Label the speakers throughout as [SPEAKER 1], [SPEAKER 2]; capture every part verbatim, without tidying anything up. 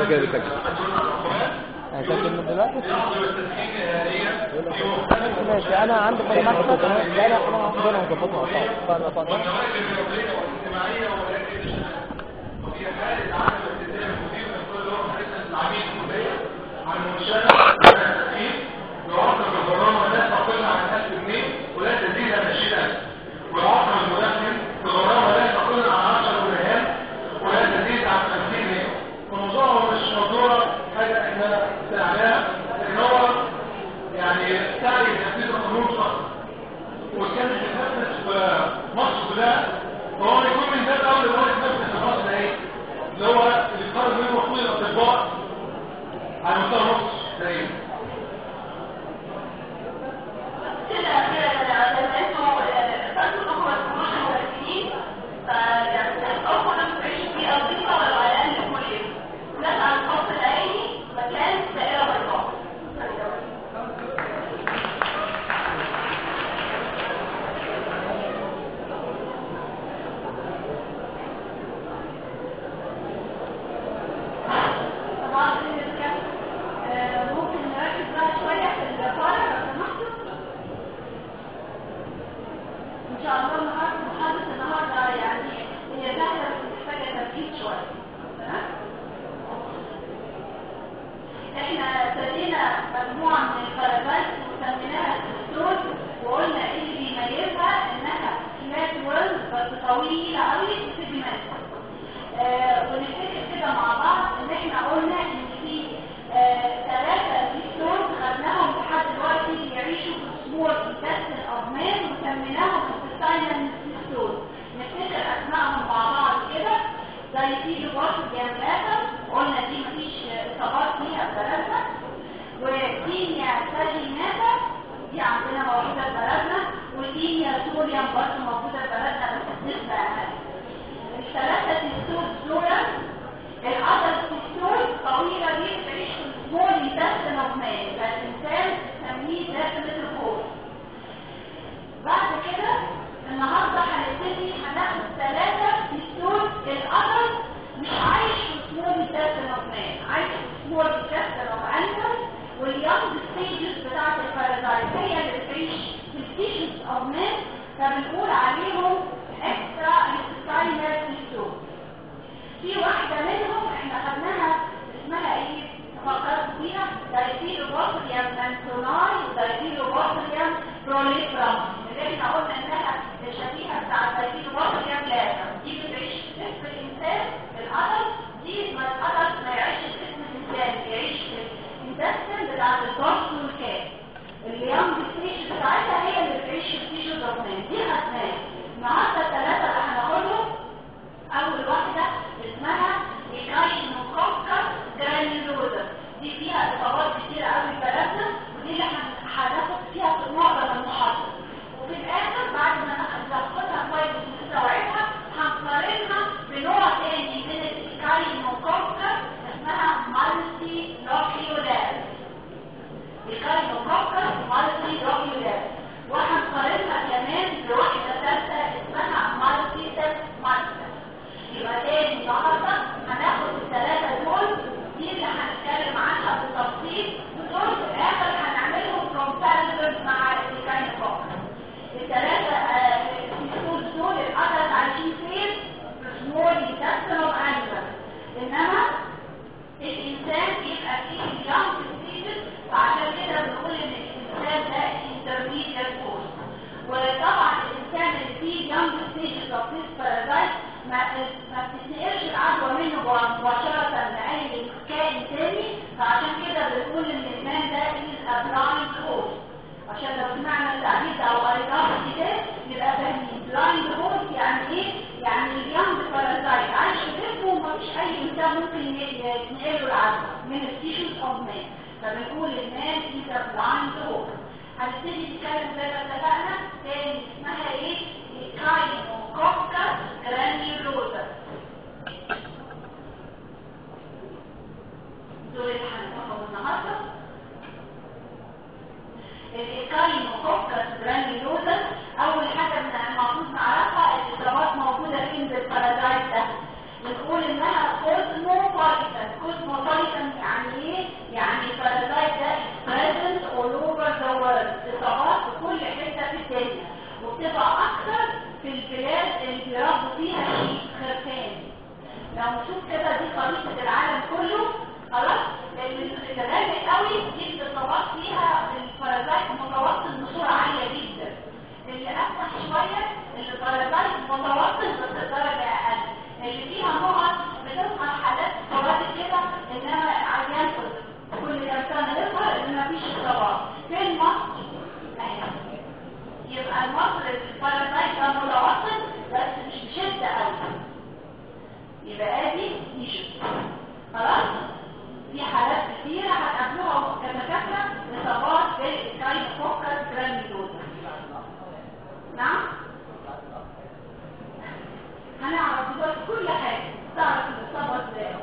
[SPEAKER 1] كده بتسجل هسجل من دلوقتي. ماشي انا عندي كل مكتب. لا لا انا هقدر اظبطها اصلا فانا
[SPEAKER 2] وفي حالة عدم التزام المدير من كل يوم حديثا العميد المدير عن المنشأة والتأثير بعرض الغرامة لا تقل عن ألف جنيه ولا تزيد عن عشرين ألف، وعرض المدخن بغرامة لا تقل عن عشر جنيهات ولا تزيد عن خمسين جنيه. الموضوع مش موضوع حاجة احنا سمعناها، لكن هو يعني سعي تنفيذ القانون فقط، وكانت تتنفذ في مصر كلها، فهو يكون من باب اول ان هو يتنفذ في مصر ايه؟ اللي هو اللي خرج منه مفروض الاطباء على مستوى مصر تقريبا.
[SPEAKER 3] كده كده زي ما انتوا فانتوا هو الكروش المركزين، فيعني الاول ما تعيش في ارضيه ولا على الاقل كل يوم ناس على الخط العيني مكان دائره بيضاء. ان شاء الله النهارده محاضره النهارده يعني هي سهله بس محتاجه تركيز شويه. تمام؟ احنا ابتدينا مجموعه من البارازايت وسميناها الدكتور، وقلنا ايه اللي بيميزها انها فلات ويل بس طويله قوي سيجمنت. آه ونفتكر كده مع بعض ان احنا قلنا ان في ثلاثه دكتور خدناهم لحد دلوقتي بيعيشوا في سمول انتستين اضمان وسميناهم سايلنت دكتور. نفتكر اسمائهم مع بعض كده زي تيجي بورصه جامعات، قلنا دي مفيش اصابات فيها بلدنا، ودينيا ساجيناتا دي عندنا موجوده في بلدنا، ودينيا سوريا برضه موجوده في بلدنا بس بنسبه اقل. الثلاثه دكتور دول العضله الدكتور طويله جدا تعيش في سمول انتستين اضمان، فالانسان بنسميه داخل الكور. بعد كده النهارده هنبتدي هناخد ثلاثه دكتور الأدل مش عايش في سمول انتستين اضمان، عايش في سمول انتستين اضمان، واليونج ستيجز بتاعت البارازايت هي اللي بتعيش في التيشوز اضمان، فبنقول عليهم اكسترا انتستينال دكتور. في واحده منهم احنا خدناها اسمها ايه؟ فكرت فيها دايفيلوبوتريم مانسوناي ودايفيلوبوتريم بروليفرام، اللي احنا قلنا انها الشبيهه بتاع الدايفيلوبوتريم لازم دي بتعيش في جسم الانسان الادلت، دي ما الادلت ما يعيش في جسم الانسان، بيعيش في الانتستين بتاعت الضغط والكاب. اليونج ستيج بتاعتها هي اللي بتعيش في التيشو ضغطين. دي خدناها النهارده الثلاثه اللي هناخدهم. اول واحده اسمها ايكاينوكوكس جرانيولوزا، دي فيها اصابات كتير قوي في بلدنا، ودي اللي هناخد فيها في معظم المحاضره. وفي الاخر بعد ما ناخدها كويس ونستوعبها هنقارنها بنوع تاني من الايكاينوكوكس اسمها مالتي لوكيولار. ايكاينوكوكس مالتي لوكيولار، وهنقارنها كمان بواحده ثالثه اسمها مالتي مالتي. يبقى تاني النهارده هناخد الثلاثه دول، دي اللي هنتكلم عنها بالتفصيل، ودول في الاخر هنعملهم كومباريزون مع الايكاينوكوكس. الثلاثه الدول دول الادلت عايشين فين؟ في سمول انتستين انيمال، انما الانسان بيبقى فيه يونج ستيجز، فعشان كده بنقول ان الانسان ده انترميديت كورس. وطبعا الانسان اللي فيه يونج ستيجز اوف ذيس بارازايت ما ما بتتنقلش العدوى منه مباشرة لأي كائن تاني، فعشان كده بنقول ان الإنسان ده is a blind host. عشان لو سمعنا التعبير ده او قريناه كده يبقى فاهمين blind host يعني ايه؟ يعني اليونج بارازايت عايش في جسمه ومفيش أي إنسان ممكن يتنقله العدوى من التيشوز أوف مان، فبنقول المان is a blind host. هنبتدي نتكلم زي ما اتفقنا تاني اسمها ايه؟ ايكاينوكوكس جرانيولوزا. دول اللي هنفهمهم النهارده. الايكاينوكوكس جرانيولوزا اول حاجه المفروض نعرفها الاصابات موجوده فين بالبارازايت ده. بنقول انها اوزمو كوزموبوليتان. كوزموبوليتان يعني ايه؟ يعني البارازايت ده present all over the world، اصابات في كل حته في الدنيا، وبتبقى اكثر في البلاد اللي بيربوا فيها خرفان. لو نشوف كده دي خريطه العالم كله خلاص، اللي غالب قوي دي الاصابات فيها البارازايت متوسط بصوره عاليه جدا. اللي افتح شويه البارازايت متوسط بس الدرجه اقل. اللي فيها نقط بتظهر حالات اصابات كده، انما عيان كل كام سنه يظهر ان مفيش اصابات. فين مصر؟ اهي. يبقى مصر البارازايت ده متوسط بس مش بشده قوي. يبقى ادي ايجيبت خلاص. في حالات كثيره هتقابلوها كدكاتره اصابات بالكاينوكوكس جرانيولوزا. نعم هنعرف دلوقتي كل حاجه، تعرف الاصابه ازاي.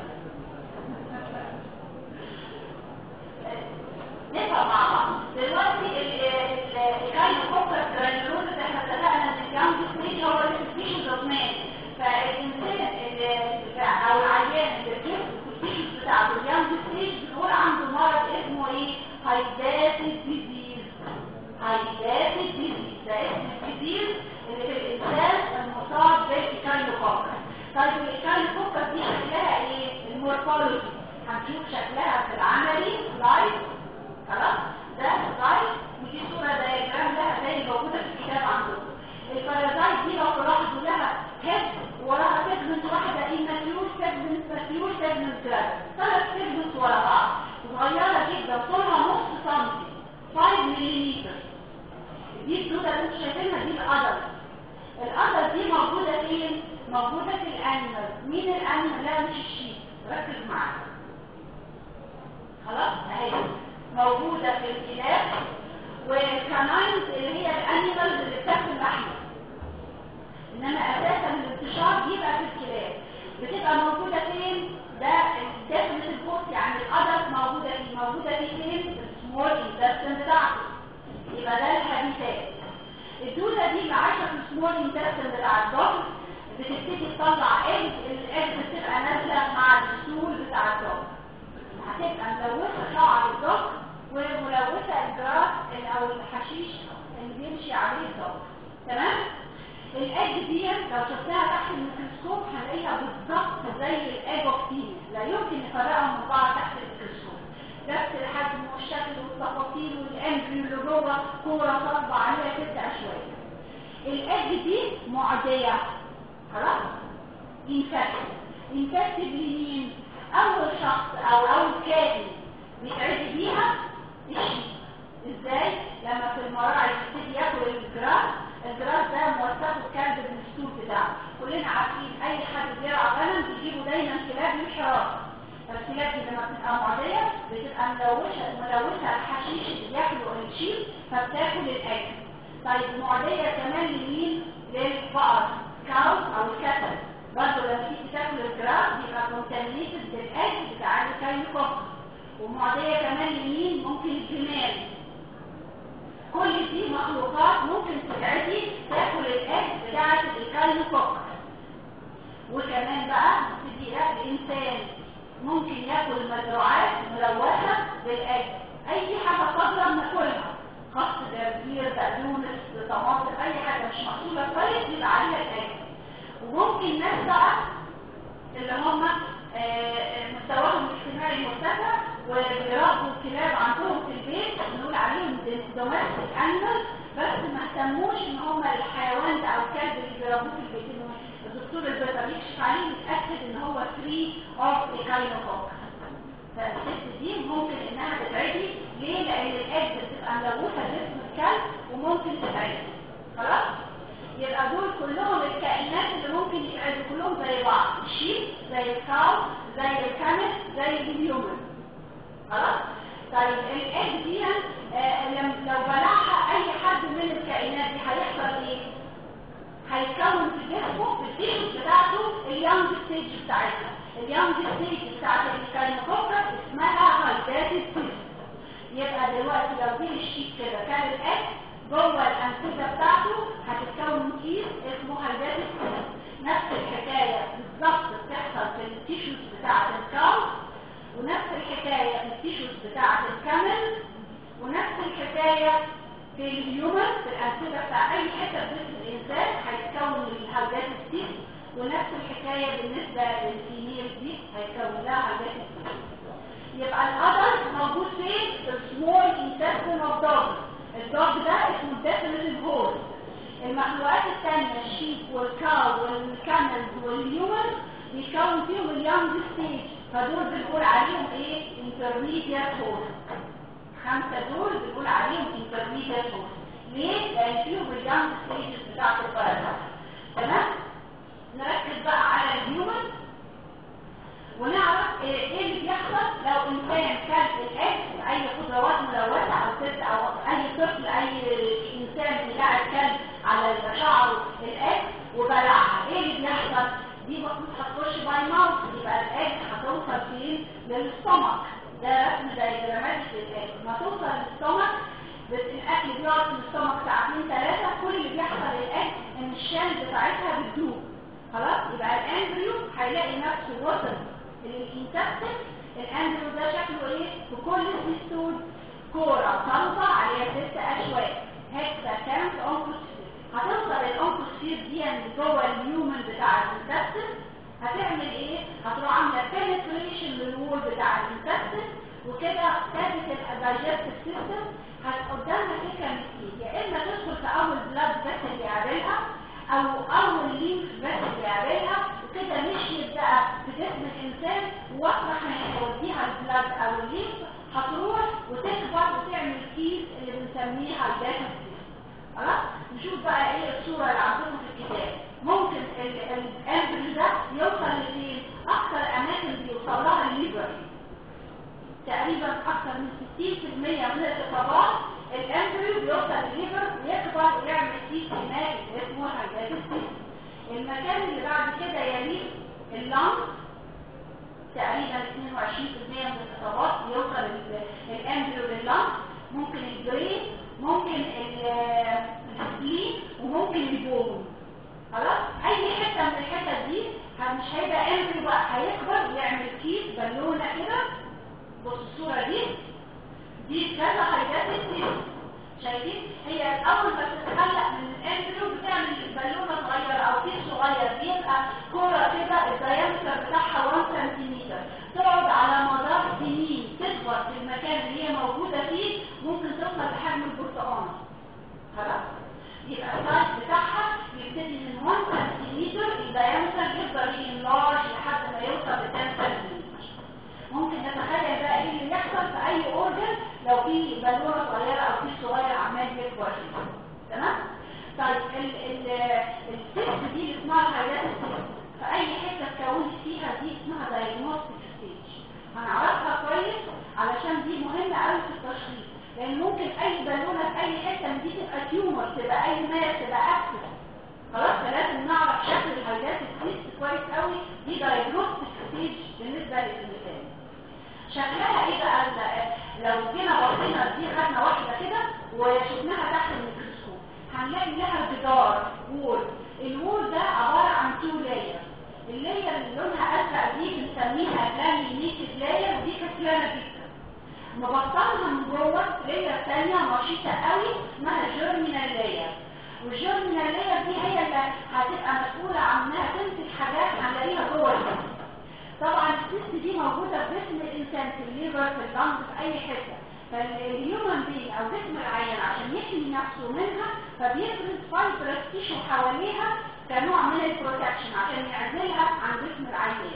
[SPEAKER 3] نفهم مع بعض دلوقتي الكاينوكوكس جرانيولوزا اللي احنا اتفقنا ان اليانج ستيج هو الانفكشن دوزمان. فالانسان او العيان اللي بيجيب التيشوز بتاعته اليانج ستيج بنقول عنده مرض اسمه ايه؟ هايداتد ديزيز. هايداتد ديزيز ده اسم الديزيز اللي في الانسان المصاب بالكاينوكوكس. طيب الكاينوكوكس دي شكلها ايه؟ المورفولوجي هنشوف شكلها في العملي سلايد خلاص. ده سلايد ودي صوره دايجرام لها زي اللي موجوده في الكتاب عندكم. البارازايت دي لو تلاحظوا لها هيد وراها سيجمنت واحده ايماتيور سيجمنت ماتيور سيجمنت كده، ثلاث سيجمنت ورا بعض صغيره جدا طولها نص سنتي خمسة ملم. دي الدوده اللي انتوا شايفينها دي القدر. القدر دي موجوده فين؟ موجوده في الانيمال. مين الانيمال؟ لا مش الشيء، ركز معايا خلاص. اهي موجوده في الكلاب والكاناينز اللي هي الانيمالز اللي بتاكل لحمه، انما اساسا الانتشار بيبقى في الكلاب. بتبقى موجوده فين؟ ده الدفنة البوست يعني القدر موجوده فيه. موجوده فيه فين؟ السمول انتستين بتاعته. يبقى ده الهابيتات. الدوده دي اللي عايشه في السمول انتستين بتاع الضغط بتبتدي تطلع ايج. الايج بتبقى نازله مع السول بتاع الضغط، هتبقى ملوثه شعر الضغط وملوثه الجراس او الحشيش اللي بيمشي عليه الضغط. تمام؟ الايج دي لو شفتها تحت الميكروسكوب هنلاقيها بالظبط زي الايج اوف تينيا، لا يمكن نفرقهم من بعض تحت الميكروسكوب. نفس الحجم والشكل والتفاصيل والامبريو اللي جوه كوره صلبه عليها تبدا شويه. الايج دي معديه خلاص. انفكتد. انفكتد لمين؟ اول شخص او اول كائن بيتعدي بيها الشيء. ازاي؟ لما في المراعي يبتدي ياكل الجراس، الجراس ده موثقه الكلب بالستول بتاعه. كلنا عارفين اي حد بيرعى غنم بيجيبوا دايما كلاب للحراسه. فالكلاب دي لما بتبقى معديه بتبقى ملوثه ملوثه الحشيش اللي بياكلوا الشيء فبتاكل الاكل. طيب معديه كمان لمين؟ للبقر كاو او الكتل. برضه لما تيجي تاكل الجراس بيبقى كونتامينيتد بالاكل بتاع الكاينوكوكس. ومعديه كمان لمين؟ ممكن الجمال. كل دي مخلوقات ممكن تتعدي تاكل الاكل بتاعت الكاينوكوكس. وكمان بقى تدي الانسان ممكن ياكل مزروعات ملوثه بالاكل. اي حاجه خضراء بناكلها، خس جرجير بقدونس طماطم اي حاجه مش مغسوله كويس يبقى عليها الاكل. وممكن ناس بقى اللي هم مستواهم الاجتماعي مرتفع وبيربوا الكلاب عندهم في البيت بنقول عليهم دوميستيك انيمال، بس ما اهتموش ان هم الحيوان ده او الكلب اللي بيربوه في البيت انه الدكتور البيطري يكشف عليه يتاكد ان هو فري اوف الكاينوكوكس. فالست دي ممكن انها تتعدي. ليه؟ لان الايج بتبقى ملوثه جسم الكلب وممكن تتعدي. خلاص؟ يبقى دول كلهم الكائنات اللي ممكن يتعدوا كلهم زي بعض. الشيب زي الكاو زي الكامل زي الهيومن. خلاص؟ طيب الايج دي آه لو بلعها اي حد من الكائنات دي هيحصل ايه؟ هيتكون في جسمه في التيشوز بتاعته اليانج ستيج بتاعتها. اليانج ستيج بتاعت الكاينوكوكس اسمها هايداتد تيشوز. يبقى دلوقتي لو دي الشيب كده كان الايج جوه الانسجه بتاعته هتتكون كيس اسمه هايداتد تيشوز. نفس الحكايه بالظبط بتحصل في التيشوز بتاعت الكاو ونفس الحكايه في التيشوز بتاعه الكامل، ونفس الحكايه في الهيومن في الانسجه بتاع اي حته في جسم الانسان هيتكون الهايدات ستيل، ونفس الحكايه بالنسبه للفيميل دي هيتكون لها هايدات ستيل. يبقى الادلت موجود فين؟ في السمول انتستين اوف دوج. الدوج ده اسمه ديفينيتيف هول. المخلوقات الثانيه الشيب والكاو والكاملز والهيومن بيكون فيهم اليانج ستيج، فدول بنقول عليهم ايه؟ انترميديات هول. خمسه دول بنقول عليهم انترميديات هول. ليه؟ لان فيهم اليانج ستيجز بتاعت البارازيت. تمام؟ نركز بقى على الهيومن ونعرف ايه اللي بيحصل لو انسان كل الاكل، اي خضروات ملوثه او ست او اي طفل اي انسان بتاع كل على شعره الاكل وبلعها. ايه اللي بيحصل؟ دي المفروض هتخش باي ماوث، يبقى الاكل هتوصل فين؟ للستومك. ده رسم دايجراماتيك للاكل. ما توصل للستومك الاكل بيقعد في الستومك ساعتين ثلاثه، كل اللي بيحصل للاكل ان الشال بتاعتها بتدوب. خلاص؟ يبقى الامبريو هيلاقي نفسه وصل الانتستين. الامبريو ده شكله ايه؟ في كل سيستول كوره صلبه عليها ست اشواك هكذا كانت اونكوسفير. هتوصل الاونكوسفير دي جوه الهيومن بتاع الانتستين، هتعمل ايه؟ هتروح عامله بنتريشن للوول بتاع الانتستين، وكده ثابت الدايجستيف سيستم. قدامنا فكره من ايه؟ يا اما تدخل في اول بلاد بس اللي يعملها، او اول لينف بس اللي يعملها، وكده مشيت بقى في جسم الانسان، واطرح ما يوديها البلاد او اللينف هتروح وتكبر وتعمل كيس اللي بنسميها الداتا. خلاص؟ نشوف بقى ايه الصوره اللي عندكم في الكتاب. ممكن الامبريو ده يوصل لفين؟ اكثر اماكن بيوصل لها الليفر. تقريبا اكثر من ستين بالمية من الاصابات الامبريو بيوصل للليفر ويكبر ويعمل كيس هناك اسمه الداتا. المكان اللي بعد كده يليه اللنج، تقريبا اثنين وعشرين بالمية من الاصابات يوصل الامبريو لللنج. ممكن البرين، ممكن السبلين، وممكن البون. خلاص؟ اي حته من الحتت دي مش هيبقى امبريو بقى، هيكبر ويعمل كيس بالونه كده. بص الصوره دي دي كذا حاجات كتير شايفين؟ هي اول ما تتخلق من الامبريو بتعمل بالونه صغيره او كيس صغير، بيبقى كوره كده الدايمتر بتاعها واحد سنتيمتر، تقعد على مدار سنين تكبر في المكان اللي هي موجوده فيه، ممكن توصل لحجم البرتقانه. خلاص؟ يبقى السايز بتاعها يبتدي من واحد سنتيمتر الدايمتر يفضل ينلارج لحد ما يوصل ل عشرة سنتيمتر. ممكن نتخيل بقى ايه اللي يحصل في اي اورجن لو في بالونه صغيره او في صغير عمال يكبر فيه. تمام؟ طيب ال ال السيست دي اللي اسمها الهايدات السيست، في اي حته اتكونت فيها دي اسمها دايجنوستيك ستيج. هنعرفها كويس علشان دي مهمه قوي في التشخيص، لان ممكن اي بالونه في اي حته من دي تبقى تيومر، تبقى اي ماس، تبقى اكتف. خلاص؟ فلازم نعرف شكل الهايدات السيست كويس قوي. دي دايجنوستيك ستيج بالنسبه للانسان. شكلها ايه بقى؟ لو جينا بصينا دي خدنا واحده كده وشفناها تحت الميكروسكوب هنلاقي لها جدار وول. الوول ده عباره عن تو لاير. اللاير اللي لونها ازرق دي بنسميها لامينيتد لاير، ودي كسلانه جدا. مبطنها من جوه لاير ثانيه نشيطه قوي اسمها جيرمينال لاير. والجيرمينال لاير دي هي اللي هتبقى مسؤوله عن انها تمسك حاجات هنلاقيها جوه الجسم. طبعا السيست دي موجوده في جسم الانسان، في الليفر، في اللنج، في اي حته. فالهيومن بين او جسم العيان عشان يحمي نفسه منها فبيفرز فايبرس تيشو حواليها كنوع من البروتكشن عشان يعزلها عن جسم العيان.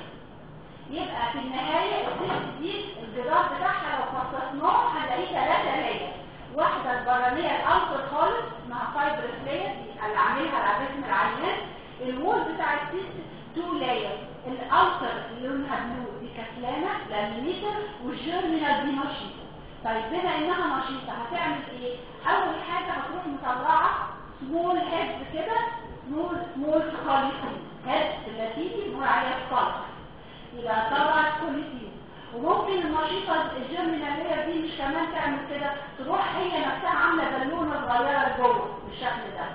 [SPEAKER 3] يبقى في النهايه السيست دي الجدار بتاعها لو فصصناه هنلاقيه ثلاثه لاير. واحده البرانيه الاوسط خالص اسمها فايبرس لاير اللي عاملها على جسم العيان. الوول بتاع السيست تو لاير، الاوتر اللي لونها بلو دي كسلانه لامينيتر، والجيرمينال دي نشيطه. طيب بما انها نشيطه هتعمل ايه؟ اول حاجه هتروح مطلعه سمول هيد كده، سمول سمول سكاليتين. هيد اللاتيني بنقول عليها سكاليتين، يبقى طلعت سكاليتين. وممكن النشيطه الجيرمينال لاير دي مش كمان تعمل كده، تروح هي نفسها عامله بالونه صغيره لجوه بالشكل ده.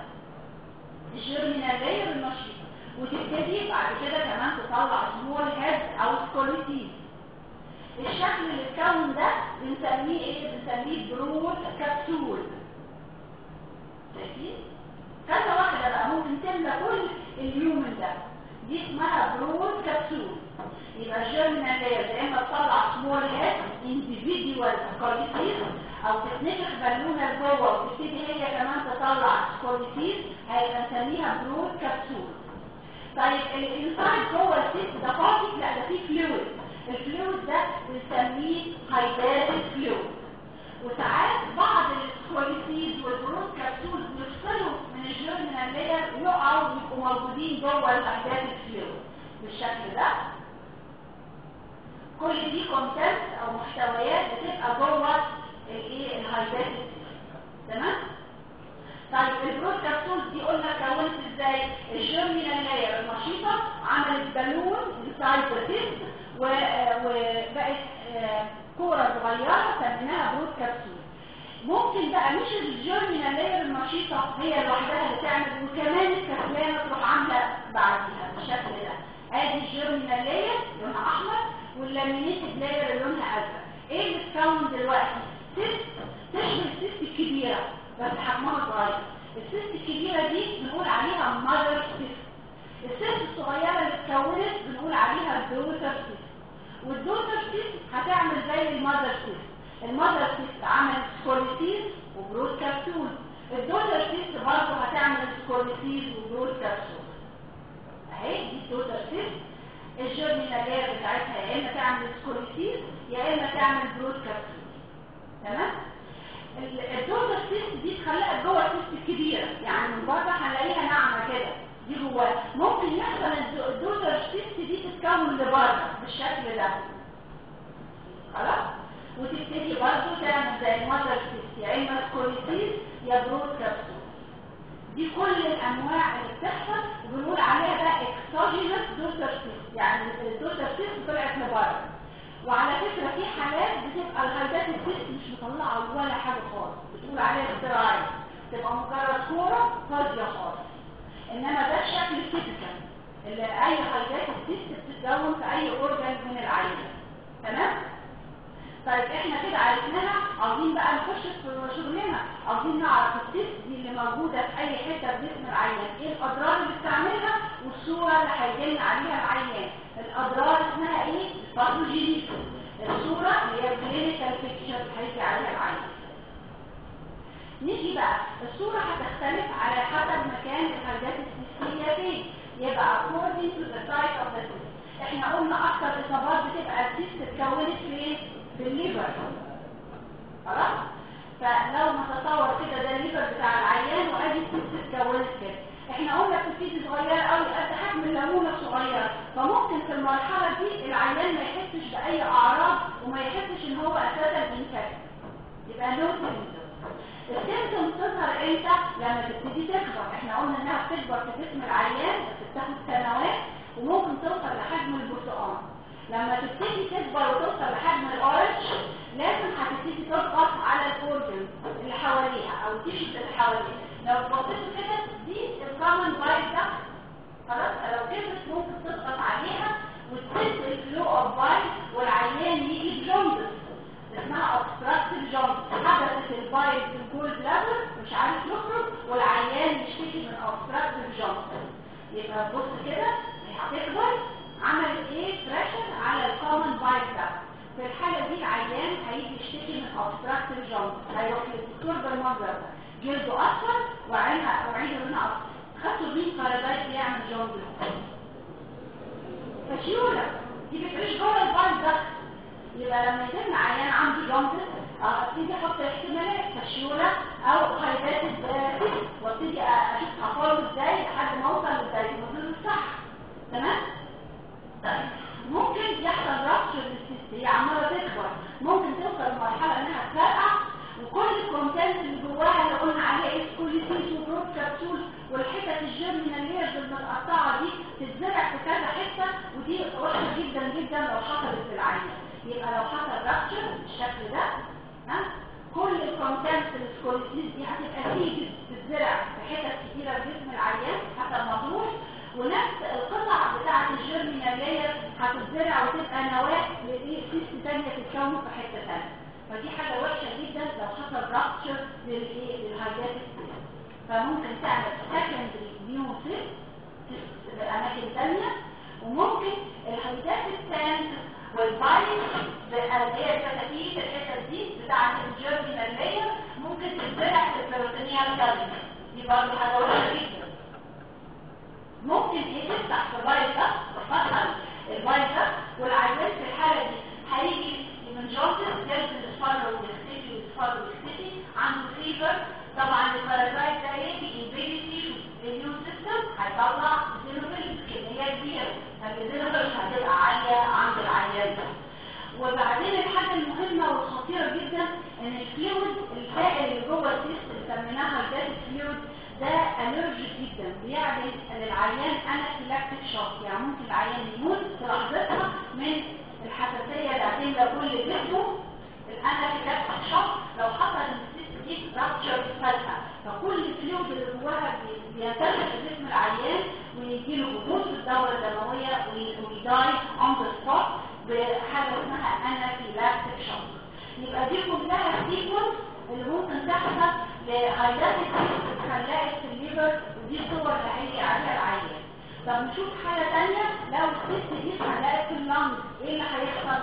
[SPEAKER 3] الجيرمينال لاير النشيطه، وتبتدي بعد كده كمان تطلع سمول هيد او سكوليتين. الشكل اللي اتكون ده بنسميه ايه؟ بنسميه برود كبسول. شايفين؟ كذا واحدة بقى ممكن تملى كل اليومن ده، دي اسمها برود كبسول. يبقى الجيرمينال لاير يا اما تطلع سمول هيد انديفيديوال كوليتيز او تتنفخ بالونه لجوه وتبتدي هي كمان تطلع كوليتيز، هيبقى نسميها برود كبسول. طيب الانسايد جوه السيست ده فاضي؟ لا، ده فيه فلويد. الفلويد ده بنسميه هايداتد فلويد. وساعات بعض الكوليتيز والبرود كبسول بيفصلوا من الجيرمينال لاير يقعوا ويبقوا موجودين جوه الهايداتد فلويد بالشكل ده. كل دي كونتنت او محتويات بتبقى جوه الايه الهايداتد. تمام؟ طيب البرود كبسول دي قلنا كونت ازاي؟ الجيرمينال لاير النشيطه عملت بالون انسايد ذا سيست وبقت كوره صغيره سميناها برود كبسول. ممكن بقى مش الجيرمينال لاير النشيطه هي لوحدها اللي تعمل، وكمان الكسلانه تروح عامله بعديها بالشكل ده. ادي الجيرمينال لاير لونها احمر واللامينيتد لاير اللي لونها ازرق. ايه اللي اتكون دلوقتي؟ سيست تشبه السيست الكبيره بس حجمها صغير. السيست الكبيره دي بنقول عليها ماذر سيست. السيست الصغيره اللي اتكونت بنقول عليها دوتر سيست. والدوتر سيست هتعمل زي الماذر سيست. الماذر سيست عملت سكوليتيز وبرود كبسول. الدوتر سيست برضه هتعمل سكوليتيز وبرود كبسول. اهي دي الدوتر سيست. الجيرمينال لاير بتاعتها يا اما تعمل سكوليتيز يا اما تعمل برود كبسول. تمام؟ الدوتر سيست دي اتخلقت جوه السيست الكبيره، يعني من بره هنلاقيها ناعمه كده، دي جواه. ممكن يحصل الدوتر سيست دي تتكون لبره بالشكل ده. خلاص؟ وتبتدي برضه تعمل زي الماذر سيست يا اما سكوليتيز يا برود كبسول. دي كل الانواع اللي بتحصل وبنقول عليها بقى اكسوجينس دوتر سيست، يعني الدوتر سيست طلعت لبره. وعلى فكره في حالات بتبقى الهايداتد سيست مش مطلعه ولا حاجه خالص، بتقول عليها اختراعيه، تبقى مجرد كوره فاضيه خالص. انما ده الشكل التيبيكال اللي اي هايداتد سيست بتتكون في اي اورجان من العينه. تمام؟ طيب احنا كده عرفناها، عاوزين بقى نخش في شغلنا، عاوزين نعرف السيست دي اللي موجوده في اي حته في جسم العيان ايه الاضرار اللي بتعملها والصوره اللي هيجيلنا عليها العيان. الاضرار اسمها ايه؟ باثوجينيك. الصوره اللي هي كلينيكال بيكتشر اللي هيجي عليها العيان. نيجي بقى الصوره هتختلف على حسب مكان الهايداتد السيستيه فين. يبقى according to the site of the cyst. احنا قلنا اكتر اصابات بتبقى السيست اتكونت فين؟ في الليفر. خلاص؟ فلو نتصور كده ده الليفر بتاع العيان وادي السيست اتكونت كده. احنا قلنا السيست صغيره قوي قد حجم الليمونه صغيره، فممكن في المرحله دي العيان ما يحسش باي اعراض وما يحسش ان هو اساسا انفكت. يبقى نو سيمتوم. السيمتوم تظهر امتى؟ لما تبتدي تكبر. احنا قلنا انها بتكبر في جسم العيان بس بتاخد سنوات وممكن توصل لحجم البرتقال. لما تبتدي تكبر وتوصل لحجم الاورنج لازم هتبتدي تضغط على الاورجن اللي حواليها او التيشوز اللي حواليها. لو بصيتوا كده دي الكومن بايت ده، خلاص؟ لو كبرت ممكن تضغط عليها وتسد الفلو اوف بايت والعيان يجي بجوندس اسمها اوبستراكتيف جوندس. حدثت البايت في الجول بلادر مش عارف يخرج والعيان يشتكي من اوبستراكتيف جوندس. يبقى بص كده هتكبر عملت ايه؟ بريشر على الكومن بايت ده. في الحاله دي العيان هيجي يشتكي من اوبستراكتيف جوندس، هيروح للدكتور بالمنظر ده، جلده اصفر وعينها وعينه لونها اصفر. خدتوا مين بارادايت بيعمل جوندس؟ فشيوله دي بتعيش جوه البايت ده. يبقى لما يتم عيان عنده جوندس ابتدي احط احتمالات فشيوله او هايداتد سيست وابتدي اشوف هفاوض ازاي لحد ما اوصل للدايجنوز الصح. تمام؟ طيب ممكن يحصل رابشر للسيست، هي عماله تكبر، ممكن توصل لمرحله انها تفرقع وكل الكونتنت اللي جواها اللي قلنا عليها سكوليتيز وبرود كبسول والحتت الجيرمينال لايرز المتقطعه دي تتزرع في كذا حته، ودي وحشه جدا جدا لو حصلت في العين. يبقى لو حصل رابشر بالشكل ده ها كل الكونتنت السكوليتيز دي هتبقى تيجي تتزرع في حتت كتيره في جسم العيان حتى ما تروح ونفس القطع بتاعه الجيرمينال لاير هتتزرع وتبقى نواه لسيست ثانيه تتكون في حته ثانيه. فدي حاجه وحشه جدا لو حصل رابتشر للايه للهايدات السيست. فممكن تعمل سكندري نيو سيست في اماكن ثانيه، وممكن الهايدات الثانيه والفايروس اللي هي الفتافيت الحته دي بتاعه الجيرمينال لاير ممكن تتزرع في البروتينيال كالينج. دي برضه حاجه وحشه جدا. ممكن ايه تفتح في الفايروس تفتح الفايروس والعيان في الحاله دي هيجي من جونتس جلد الاصفر والاختفي والاصفر والاختفي عنده فيفر. طبعا البارازايت ده يجي انفيديتي الاميون سيستم هيطلع زينوفيل كميه كبيره، فالزينوفيل هتبقى عاليه عند العيان ده. وبعدين الحاجه المهمه والخطيره جدا ان الفلويد السائل اللي جوه السيست اللي سميناها الجات فلويد ده الرجيك جدا، بيعمل للعيان انافيلاكتيك شوك، يعني ممكن العيان يموت في لحظتها من الحساسيه اللي هتملى كل جسمه. الانافيلاكتيك شوك لو حصل ان السيست دي رابتشر فجاه، فكل الفلويد اللي جواها بينتشر في جسم العيان ويجيله هبوط في الدوره الدمويه ويداي اون ذا سبوت بحاجه اسمها انافيلاكتيك شوك. يبقى دي كلها سيكونس اللي ممكن تحصل لهايدات السيست اتخلقت في الليبر، ودي صور حقيقيه عليها العيان. طب نشوف حاجه ثانيه، لو السيست دي اتخلقت في اللنج ايه اللي هيحصل؟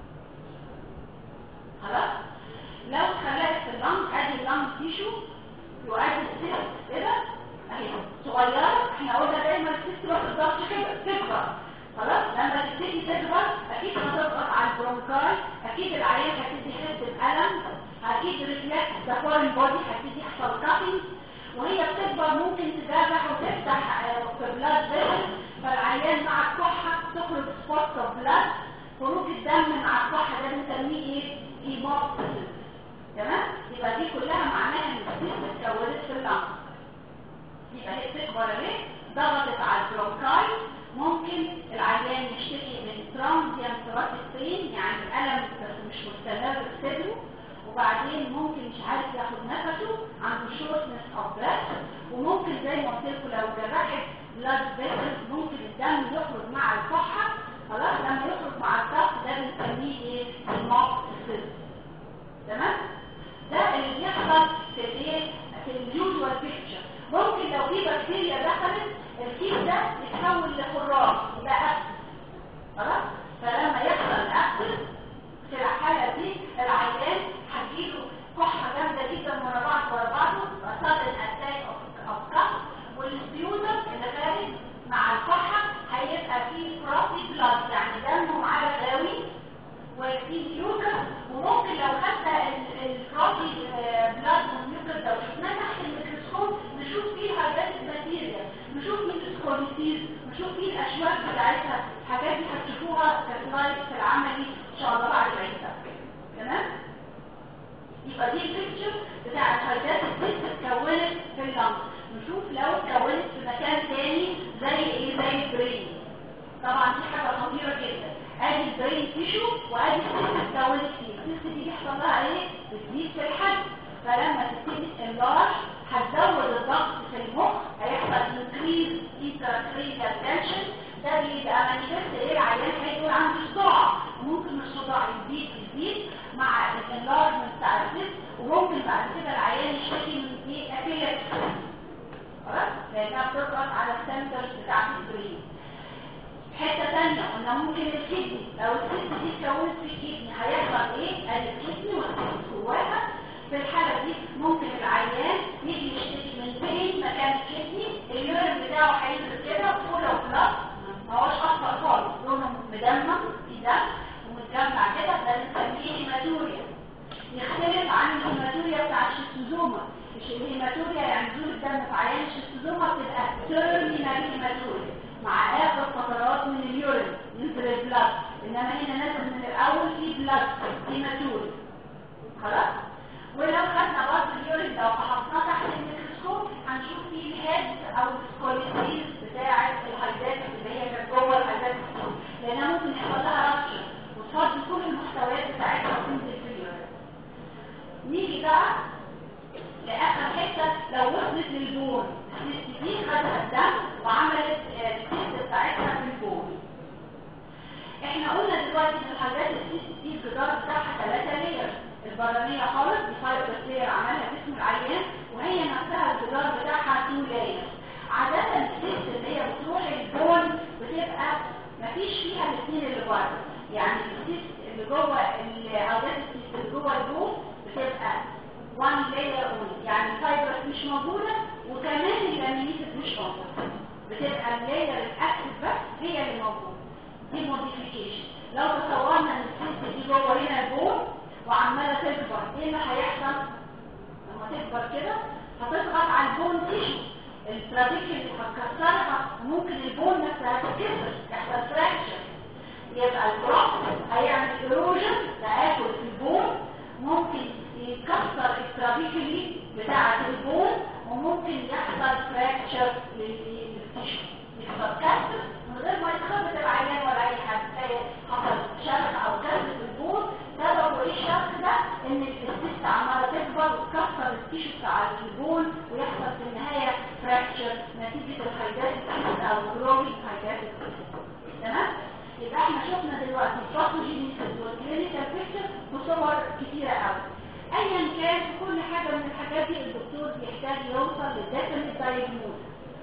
[SPEAKER 3] خلاص لو اتخلقت في اللنج ادي اللنج تيشو وادي السيست كده اهي صغيره. احنا قلنا دايما السيست ما تقدرش كده تكبر. خلاص لما تبتدي تكبر اكيد هتضغط على البرونكاي، اكيد العيان هتبتدي يحس بألم، اكيد ريفلكس ذا فورين بودي هتبتدي يحصل كاتنج، وهي بتكبر ممكن تجرح وتفتح في بلاد فيسل، فالعيان مع الكحه تخرج سبوتس اوف بلاد. خروج الدم مع الكحه ده بنسميه ايه؟ هيموبتيسيس. تمام؟ يبقى دي كلها معناها ان السيست اتكونت في اللنج. يبقى هي بتكبر اهي ضغطت على البرونكاي، ممكن العيان يشتكي من ترانزيانت راسيك بين، يعني الالم بس مش مستمر في صدره، وبعدين ممكن مش عارف ياخد نفسه، عنده شورتنس اوف بريث، وممكن زي ما قلت لكم لو جرحت بلاد فيسل ممكن الدم يخرج مع الكحه. خلاص لما يخرج مع الضغط ده بنسميه ايه؟ هيموبتيسيس. تمام؟ ده اللي بيحصل في الايه؟ في اليوجوال بيكتشر. ممكن لو في بكتيريا دخلت الكيس ده يتحول لخراج يبقى أكسس. خلاص؟ فلما يحصل أكسس في الحالة دي العيان هتجيله كحة جامدة جدا ورا بعض ورا بعضه sudden attack of cough، والسبيوتر اللي خارج مع الكحة هيبقى فيه frothy blood، يعني دمه معاه غاوي وفيه ميوكس. وممكن لو خدنا الفروتي بلاد والميوكس ده وشفناه تحت الميكروسكوب نشوف فيه هايدات البكتيريا، نشوف فيه السكوليسيز، نشوف فيه الاشواك بتاعتها. الحاجات دي هتشوفوها كسلايد في العملي ان شاء الله بعد العيد. تمام؟ يبقى دي البيكتشر بتاع الهايدات السيست اتكونت في اللنج. نشوف لو اتكونت في مكان تاني زي ايه؟ زي البرين. طبعا دي حاجه خطيره جدا. ادي البرين تيشو وادي السيست اتكونت فيه. السيست دي بيحصل لها ايه؟ بتزيد في الحجم، فلما تبتدي تنلارج هتزود الضغط في المخ، هيحصل انكريز انتراكرينيال تنشن. ده بيبقى مانيفست ايه؟ العيان هيقول عنده صداع، وممكن الصداع يزيد يزيد مع الانلارجمنت بتاع السيست، وممكن بعد كده العيان يشتكي من ايه؟ ابيليبسي. خلاص؟ لانها بتضغط على السنترز بتاعت البرين. حته ثانيه قلنا ممكن الكدني، لو السيست دي اتكونت في الكدني هيحصل ايه؟ ادي الكدني والسيست جواها. في الحاله دي ممكن العيان يجي يشتكي من بين مكان الكدني، اليورين بتاعه هينزل كده فول اوف بلاد، ما هوش اصفر خالص، لونه مدمم في دم ومتجمع كده، ده بنسميه هيماتوريا. يختلف عن الهيماتوريا بتاع الشيستوزوما. الهيماتوريا يعني نزول الدم في عيان الشيستوزوما بتبقى تيرمينال هيماتوريا مع اخر فترات من اليورين ينزل البلاد، انما هنا نازل من الاول في بلاد هيماتوريا. خلاص؟ ولو خدنا برضه اليورين ده وفحصناه تحت الميكروسكوب هنشوف فيه الهيد او السكوليسيز بتاعه الهايدات اللي هي كانت جوه الهايدات، لانها ممكن يحصل لها رابشر وتفضي كل المحتويات بتاعتها وتنزل في اليورين. نيجي بقى لاخر حته، لو وصلت للبون السيست دي خدها الدم وعملت الحاجات السيست دي الجدار بتاعها ثلاثة لير، البرانية خالص دي فايبرس لير عملها جسم العيان، وهي نفسها الجدار بتاعها تو لير. عادة السيست اللي هي بتروح البون بتبقى مفيش فيها الاثنين اللي بره، يعني السيست اللي جوه عادات السيست اللي جوه البون بتبقى وان لاير اونلي، يعني الفايبرس مش موجودة وكمان اللامينيتد مش موجودة، بتبقى اللاير الاكتف بس هي اللي موجودة. دي موديفيكيشن. لو تصورنا ان السيست دي جوه هنا البون وعماله تكبر، ايه اللي هيحصل؟ لما تكبر كده هتضغط على البون تيشو، الترابيكل اللي هتكسرها ممكن البون نفسها تتكسر، يحصل فراكشر، يبقى الكروس هيعمل ايروجن تآكل في البون، ممكن يكسر الترابيكلي بتاعة البون، وممكن يحصل فراكشر للتيشو، يحصل كسر من غير ما يتخبط العيان ولا اي حاجه، حصل شرخ او كسر في البون. سببه ايه الشرخ ده؟ ان السيست عماله تكبر وتكسر التيشو بتاع البون، ويحصل في النهايه فراكشر نتيجه الهايدات السيست او جروينج هايدات السيست. تمام؟ يبقى احنا شفنا دلوقتي الباثوجينيسيس والكلينيكال بيكتشر بصور كتيره قوي. ايا كان في كل حاجه من الحاجات دي الدكتور بيحتاج يوصل للديفينيت دايجنوز.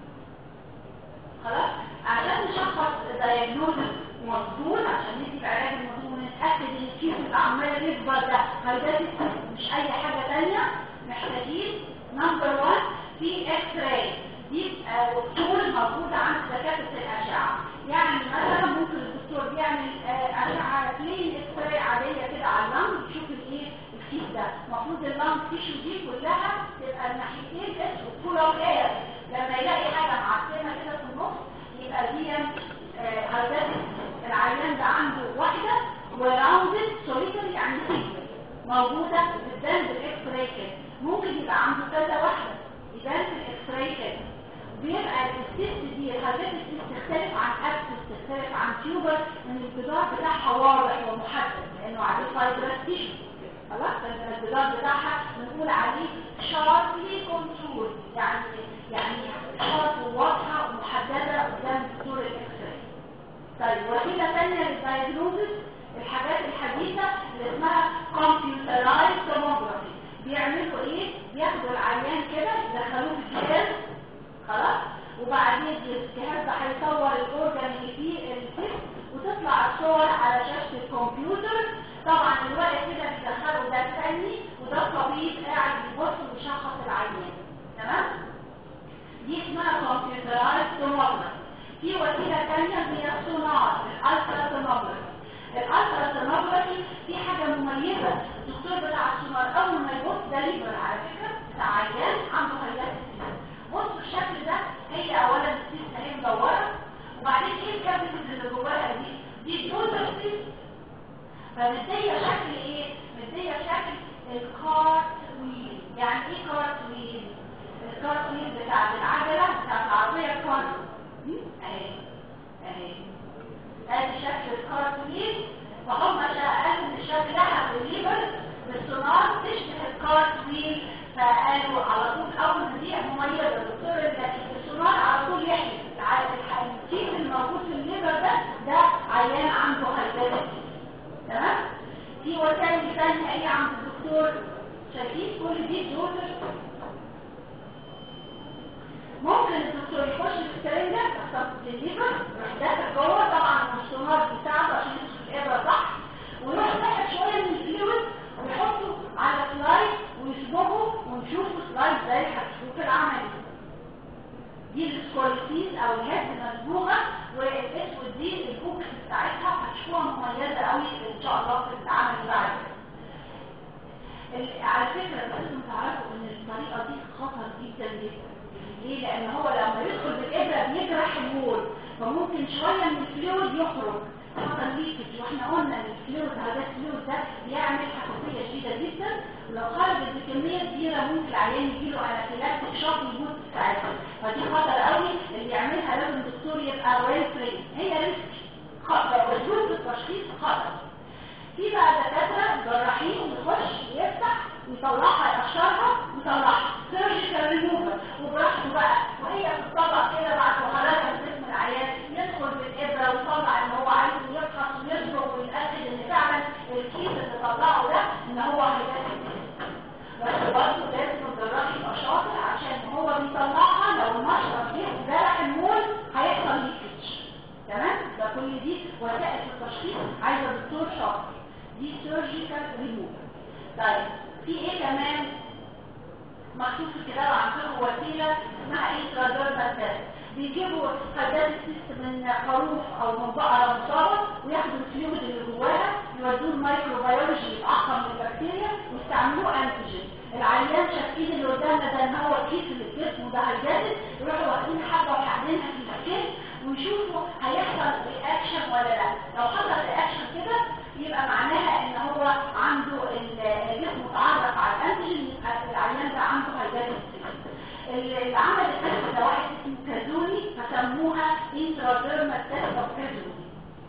[SPEAKER 3] خلاص؟ عشان نشخص دايجنوز مظبوط، عشان ندي العلاج المظبوط ونتاكد ان الكيس اللي عمال يكبر ده هايدات السيست مش اي حاجه ثانيه، محتاجين نمبر واحد في اكس راي. دي طول موجوده عند دكاتره الاشعه، يعني مثلا ممكن الدكتور بيعمل اشعه كلين اكس راي عاديه كده على اللنج يشوف الايه الكيس ده. المفروض اللنج تيشو دي كلها تبقى الناحيتين اسود فول اوف اير، لما يلاقي حاجه معفنه كده في النص يبقى دي هايدات العيان ده عنده واحده وراوندد سوليتري يعني سيجمنت موجوده قدام بالاكس راي كده، ممكن يبقى عنده كذا واحده يبان في الاكس راي كده. بيبقى السيست دي الهايدات السيست تختلف عن اكسس، تختلف عن تيوبر، ان الجدار بتاعها واضح ومحدد لانه عليه فايبرس تيشو. خلاص؟ الجدار بتاعها بنقول عليه شاربلي كونتور، يعني يعني شارب واضحه ومحدده قدام دكتور الاكس راي. طيب وسيله ثانيه للدايجنوزس الحاجات الحديثه اللي اسمها كمبيوترايز توموجرافي. بيعملوا ايه؟ بياخدوا العيان كده يدخلوه في الجهاز، خلاص، وبعدين الجهاز ده هيصور الاورجن اللي فيه السيست وتطلع الصور على شاشه الكمبيوتر. طبعا الواحد كده بيدخله ده الثاني وده الطبيب قاعد بيبص ويشخص العيان. تمام؟ دي اسمها كمبيوترايز توموجرافي. في وسيله ثانيه هي السونار، الالترا توموجرافي. الالترا توموجرافي في حاجه مميزه، الدكتور بتاع السونار اول ما يبص ده ليبر على فكره بتاع عيان عنده هيئات السيست. بصوا الشكل ده، هي اولا السيست اهي مدوره، وبعدين ايه الكابيتال اللي جواها دي؟ دي الدوتر سيست، فمديه شكل ايه؟ مديه شكل الكارت ويل. يعني ايه كارت ويل؟ الكارت ويل بتاعت العجله بتاعت العربيه الكارت اهي اهي ادي شكل الكارت ويل. فهم قالوا ان شكلها بالليبر بالسونار تشبه الكارت ويل، فقالوا على طول اول ما دي مميزه الدكتور السونار على طول يحلف الكيس الموجود في الليبر ده ده عيان عنده هايدات. تمام؟ في وسائل ثانيه ايه عند الدكتور؟ شايفين كل دي دوتر. ممكن الدكتور يخش في السرنجه يحط الليبر يروح داخل جوه، طبعا السونار بتاعته عشان يمسك الابره صح، ويروح ساحب شويه من الفلويد ويحطه على سلايد ويصبغه ونشوف سلايد زي هتشوف العمل. دي السكوليتيز او الهيد المصبوغه، والاسود دي البوكس بتاعتها هتشوفوها مميزه قوي ان شاء الله في العمل بعد كده. على فكره لازم تعرفوا ان الطريقه دي خطر جدا جدا. ليه؟ لان هو لما يدخل بالابره بيجرح الوول، فممكن شويه من الفلويد يخرج حصل ليكج، واحنا قلنا ان الفلويد هذا الفلويد ده بيعمل حساسيه شديده جدا، ولو خرجت بكميه كبيره ممكن العيان يجيله انافيلاكتيك شوك يموت ساعتها. فدي خطر قوي، اللي يعملها لازم الدكتور يبقى ويل ترين. هي ريسك خطر، اسلوب التشخيص خطر. في بقى دكاتره جراحين يخش يفتح ويطلعها يقشرها ويطلعها سيرجيكال ريموفر وبراحته بقى، وهي بتطلع كده بعد ما خرجها من جسم العيان يدخل بالابره ويطلع اللي هو عايزه ويفحص ويصبغ ويتاكد ان عايزه دكتور شاطر. دي سيرجيكال ريموف. طيب في ايه كمان مكتوب في الكتاب؟ عندكم وسيله اسمها انتراديرمال تيست. بيجيبوا حداد السيست من خروف او من بقره مصابه وياخدوا الفلويد اللي جواها يودوه الميكروبيولوجي يتعقم من البكتيريا ويستعملوه انتيجين. العيان شاكين اللي قدامنا ده ان هو الكيس اللي في جسمه ده هيجدد، يروحوا واخدين حبه وحاقنينها في السكين ويشوفوا هيحصل رياكشن ولا لا. لو حصل رياكشن كده يبقى معناها ان هو عنده الجسم متعرف على الانتيجين، يبقى العيان ده عنده هيجدد. اللي عمل التست ده واحد اسمه كازوني فسموها انتراديرمال تيست اوف كازوني.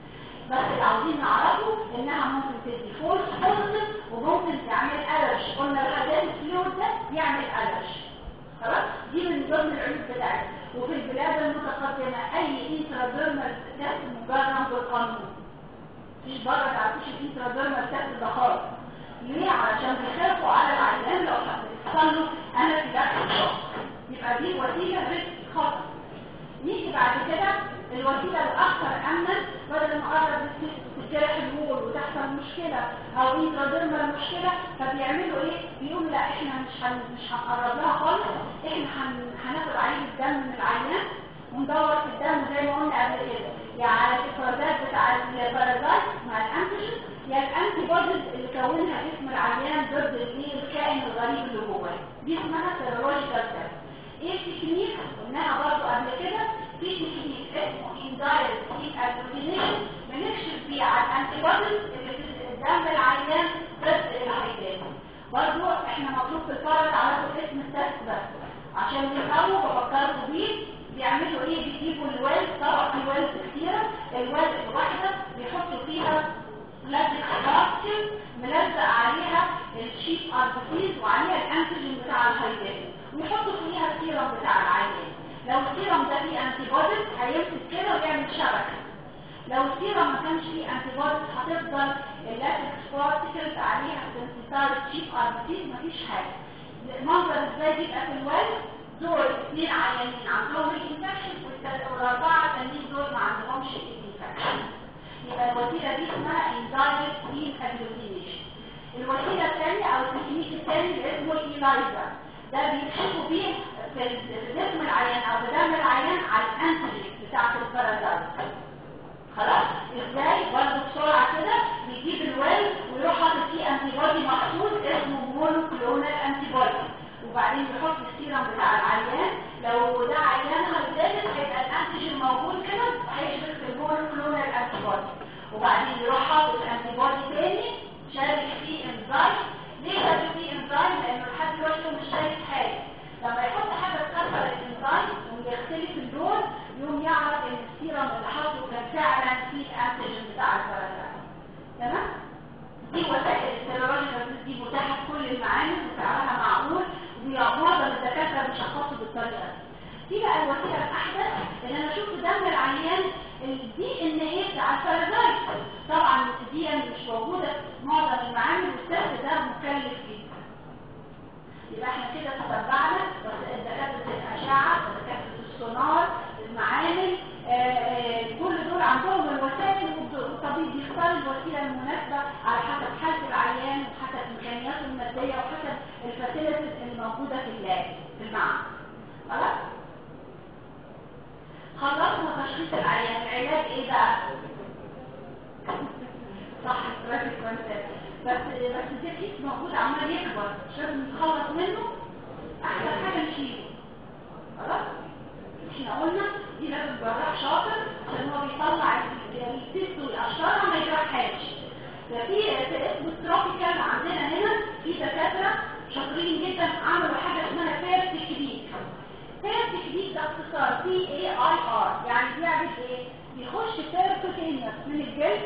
[SPEAKER 3] بس اللي عاوزين نعرفه انها ممكن تدي فولس بوزيتيف وممكن تعمل الرش. قلنا الحاجات الفلويد ده بيعمل الرش. خلاص دي من ضمن العيوب بتاعتها. وفي البلاد المتقدمه اي انتراديرمال تيست مجرم بالقانون. مفيش بره تعرفوش الانتراديرمال تيست ده خالص. ليه؟ علشان بيخافوا على العيان لو حصل له انا في داخل الشخص. يبقى دي وسيله ريسك خطر. نيجي بعد كده الوسيله الاكثر امنا، بدل ما اقرب للسيست وتتجرح الوول وتحصل مشكله او انتراديرمال مشكله، فبيعملوا ايه؟ بيقولوا لا احنا مش هن... مش هنقرب لها خالص، احنا هن... هناخد عينه دم من العيان وندور في الدم زي ما قلنا قبل كده، يعني على الافرازات بتاع البارازايت مع الانتيجين يا الانتي بوديز اللي كونها جسم العيان ضد الايه الكائن الغريب اللي جواه. دي اسمها سيرولوجيكال تيست. ايه التكنيك؟ قلناها برضو قبل كده. في تكنيك اسمه اندايركت هيت اجلوتينيشن بنكشف بيه على الانتي بوديز اللي في الدم العيان ضد العيان. برضو احنا مطلوب في الفرد على اسم التست بس عشان تفهموا بفكركم بيه. بيعملوا ايه؟ بيجيبوا الوالد، طبعا في والد كتيره، الوالد الواحده بيحطوا فيها لازق بلاستيك ملزق عليها الشيب اربسيز وعليها الانتيجين بتاع الهيدان ويحطوا فيها السيرم بتاع العيان. لو السيرم ده فيه انتي بوديز هيمسك كده ويعمل شبكه. لو السيرم ما كانش فيه انتي بوديز هتفضل اللاتكس بارتيكلز عليها سنسيتايز شيب اربسيز مفيش حاجه. المنظر ازاي بيبقى في الوالد؟ دول اثنين عيانين عندهم الانفكشن والاربعه التانيين دول ما عندهمش الانفكشن. يبقى الوسيله دي اسمها اندايركت هيت اجلوتينيشن. الوسيله الثانيه او التكنيك الثاني اللي اسمه الايلايزا، ده بيكشفوا بيه في جسم العيان او في دم العيان على الانتيجين بتاعت البارازايت. خلاص ازاي؟ برضه بسرعه كده بيجيب الويل ويروح حاطط فيه انتي بودي مخصوص اسمه مونوكلونال انتي بودي، وبعدين بيحط السيرم بتاع العيان. لو ده عيان هيدرس هيبقى الانتيجين موجود كده هيشبك في المونوكلونال انتي بودي، وبعدين يروح حاطط انتي بودي تاني شارك فيه انزايم. ليه شارك فيه انزايم؟ لانه لحد دلوقتي مش شايف حاجه. لما يحط حاجه تكسر الانزايم ويختلف اللون يقوم يعرف ان السيرم اللي حاطه كان فعلا فيه الانتيجين بتاع البارازايت. تمام؟ دي وسائل السيرولوجيكال دي متاحه في كل المعامل وسعرها معقول ومعظم الدكاتره بيشخصوا بالطريقه دي. بقى الوسيله الاحدث ان انا اشوف دم العيان الدي ان ايه بتاع البارازايت. طبعا دي مش موجوده في معظم المعامل والتست ده مكلف جدا. يبقى احنا كده تتبعنا دكاتره الاشعه ودكاتره السونار المعامل كل دول عندهم الوسائل والطبيب بيختار الوسيله المناسبه على حسب حاله العيان وحسب امكانياته الماديه وحسب الفاسيلتيز اللي موجوده في اللاب في المعمل. خلاص خلصنا تشخيص العيان. العلاج ايه بقى؟ صح ترافيك كونسبت. بس بس التشخيص موجود عمال يكبر مش لازم نتخلص منه. احسن حاجه نشيله. خلاص احنا قلنا دي لازم جراح شاطر عشان هو بيطلع السيست والقشره ما يجرحهاش. ففي اسم التروبيكال عندنا هنا في دكاتره شاطرين جدا عملوا حاجه اسمها فير تكنيك. فير تكنيك ده اختصار بي اي اي ار، يعني بيعمل ايه؟ بيخش بيركوتينيوس من الجلد